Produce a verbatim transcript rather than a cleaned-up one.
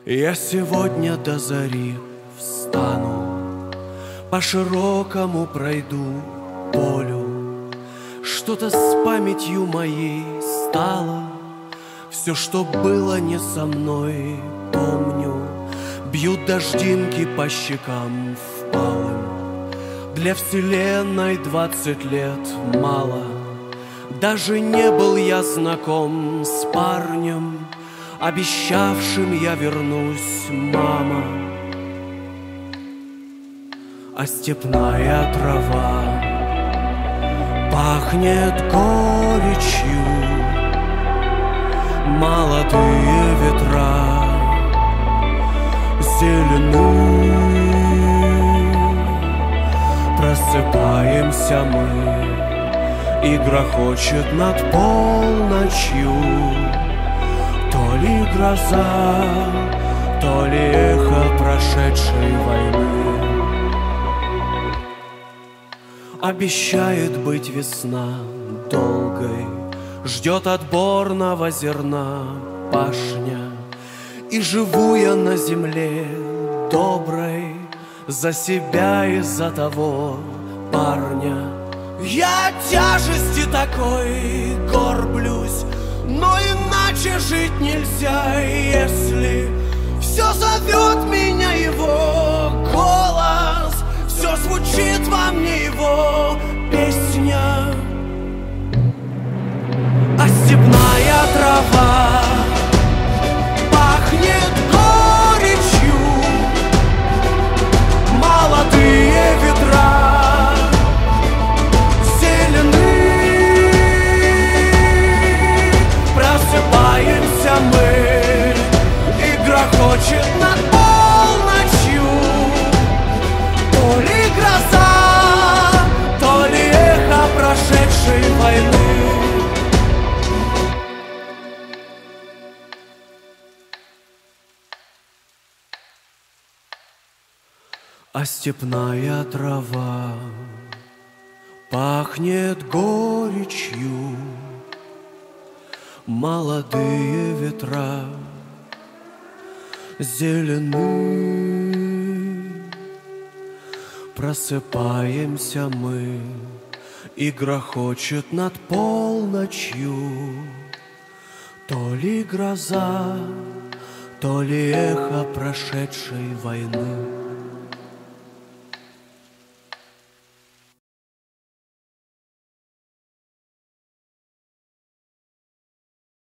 Я сегодня до зари встану, по широкому пройду полю. Что-то с памятью моей стало, все, что было не со мной, помню. Бьют дождинки по щекам впалым. Для вселенной двадцать лет мало. Даже не был я знаком с парнем, обещавшим я вернусь, мама. А степная трава пахнет горечью, молодые ветра зелены. Просыпаемся мы, и грохочет над полночью то ли гроза, то ли эхо прошедшей войны. Обещает быть весна долгой, ждет отборного зерна пашня. И живу я на земле доброй за себя и за того парня. Я от тяжести такой горблюсь, но иначе жить нельзя, если все зовет меня его голос, все звучит во мне его песня. А степная трава пахнет горечью, молодые ветра зелены. Просыпаемся мы, и грохочет над полночью то ли гроза, то ли эхо прошедшей войны. А степная трава пахнет горечью, молодые ветра зелены. Просыпаемся мы, и грохочет над полночью то ли гроза, то ли эхо прошедшей войны.